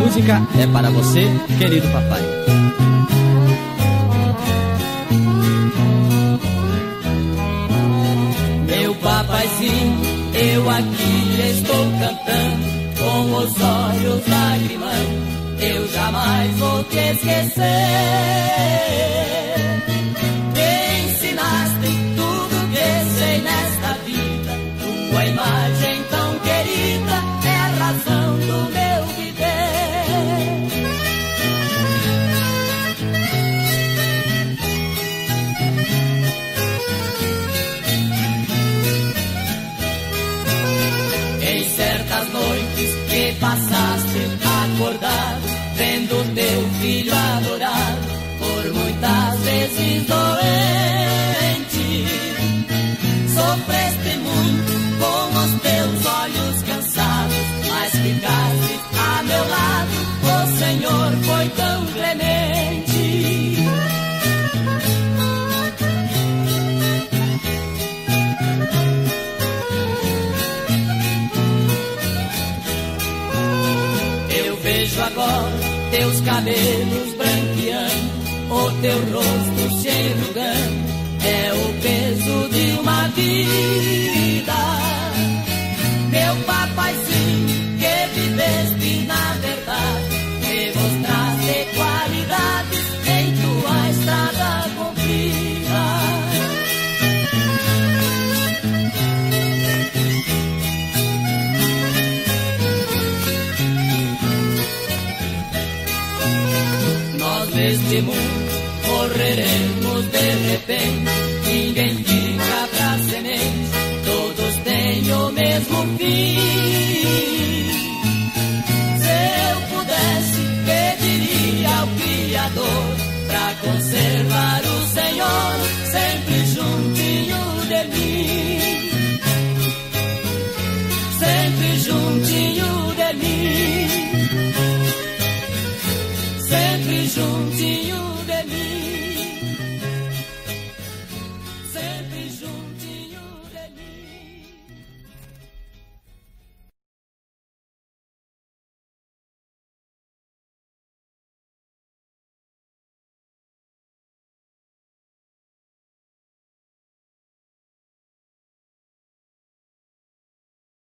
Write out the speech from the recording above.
música é para você, querido papai. Meu papaizinho, eu aqui estou cantando, com os olhos lagrimando, eu jamais vou te esquecer. Me ensinaste tudo que sei nesta vida, tua imagem tão querida é a razão do meu viver. Em certas noites que passaste acordado, vendo teu filho adorado, por muitas vezes doente, sofreste muito com os teus olhos cansados, mas ficaste a meu lado, o Senhor foi tão clemente. Eu vejo agora teus cabelos branqueando, o teu rosto se enrugando, é o peso de uma vida. Meu papaizinho, que viveste na verdade, me mostraste qualidades em tua estrada comprida. Neste mundo morreremos de repente, ninguém fica pra semente, todos têm o mesmo fim. Se eu pudesse, pediria ao Criador pra conservar o Senhor sempre juntinho de mim, sempre juntinho de mim, sempre juntinho.